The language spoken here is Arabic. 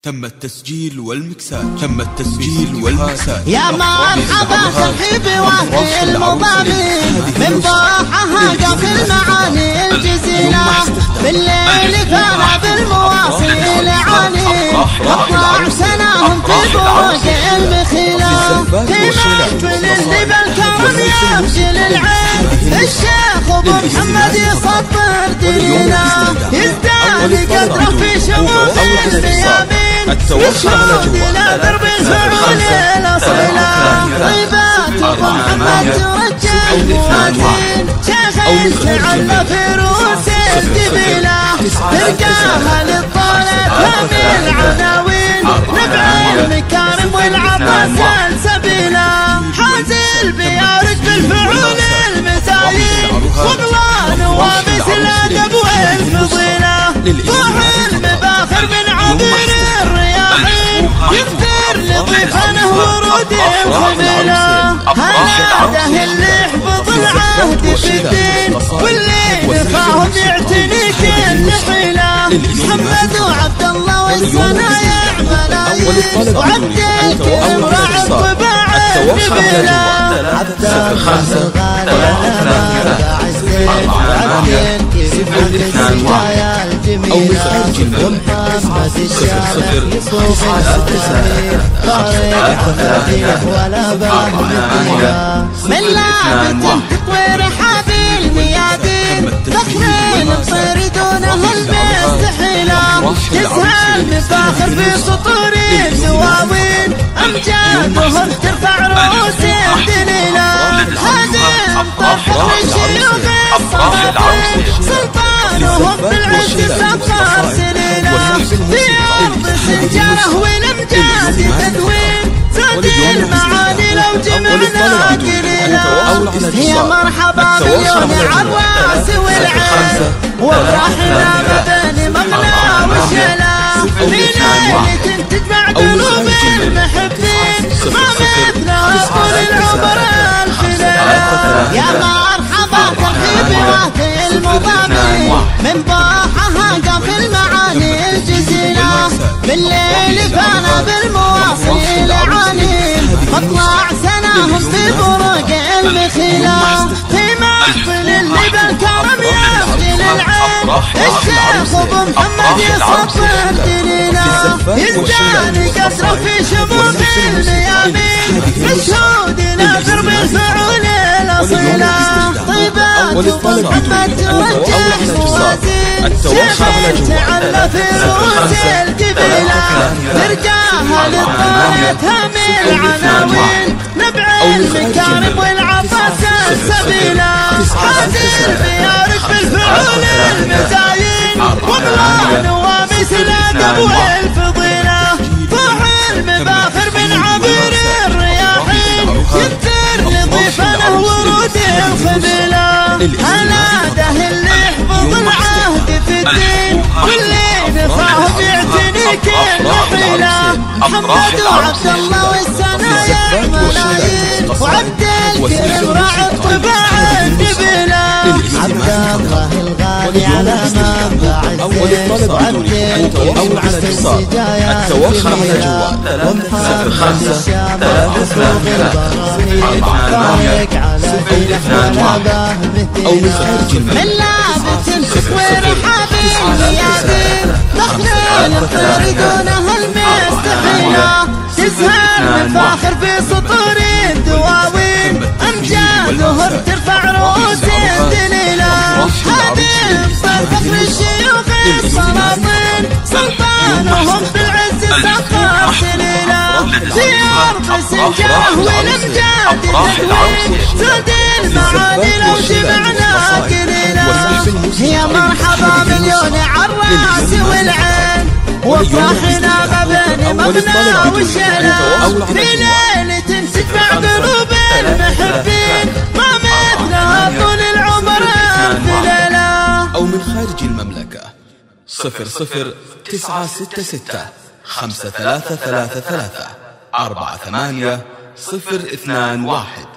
تم التسجيل والمكساج يا مرحبا ترحيبي وفي المضامين من ضاحها قبل معاني الجزيلة بالليل فانا بالمواصيل عاني اطلع سناهم في بروق المخيلة في محفل اللي بالكرم يفجل العين الشيخ ابو محمد يصدر دينا يزداد قدره في شموخ الميامين يشهد الى درب الفعول الاصيله طيبات ابو محمد ترجع الموازين شيخ تعلى في روس الجبيله تلقاها للطالب من العناوين نبع المكارم والعباس السبيله حازل بيارك بالفعول المزايين وبلا نوامس الادب والفضيله روح المباخر من عبير الرياحين يكثر لضيفانه ورود الخميله هذا اللي يحفظ العهد في الدين واللي نفاهم يعتني كل حيله محمد وعبد الله والصنايع ملايين وعبد الكريم راعي الطباع النبيله عبد الخمسه السجايا الجميلة ومحمد الشامخ يصوف السمير طارق حمديه ولا باب بالدنيا من لابة تطوير حابي الميادين فخرين بصير دونه المستحيلة تسهل مفاخر في سطور الدواوين أمجادهم ترفع رؤوس الدليلة هادم طفر الشيوخ الصلاطين سلطانهم بالعز سطر سنينه في أرض السجارة والأمجاد تدوين زاد المعاني لو جمعنا قليلا هي مرحبا مليون عالراس والعين وفرحنا بين مغنى وشلا في ليلة تجمع قلوب المحبين ما مثلها طول العمر الفليلة يا مرحبا ترحيبي وفي المضامين من ضاحها قبل معاني الجزيلة بالليل فانا بالمواصيل عانين اطلع سناهم في بروق المخيلة في محفل اللي بالكرم يفجل العين الشيخ ابو محمد يصدر دليله يزداد قدره في شموخ الميامين مشهود الى درب الفعول الاصيله طيبات ابو محمد توجه موازين شيخ تعلى في رؤوس الجبيله ترجاها للطاية من العناوين نبع المكارم والعباس السبيله حازل بيارك بالفعول المزايين وبلا نوامس الادب والفضيله روح المباخر من عبير الرياحين يكثر لضيفانه ورود الخميله هناده اللي يحفظ العهد في الدين واللي نفاهم يعتني كل حيله محمد وعبد الله والصنايع ملايين وعبد الكريم راعي الطباع النبيله عبد الله الغالي على منبع الزين وعبد الكريم عبد السجايا الجميله ومحمد الشامخ يصوف البراهين طارق على ولا باه مثيله من لابة تطوير حابي الميادين دخلين الطير دونها المستحيله تسهل مفاخر في سطور الدواوين أمجادهم ترفع رؤوس الدليلة هادم فخر الشيوخ السلاطين سلطانهم بالعز سطر سليلة في أرض السجاه والأمجاد تدوين زاد المعاني لو جمعنا قليلة هي مرحبا مليون عالراس والعين وفرحنا بين مغنى وشلا في ليلة تجمع قلوب المحبين ما مثلها طول العمر الفليلة أو من خارج المملكة 00966 5333 48 021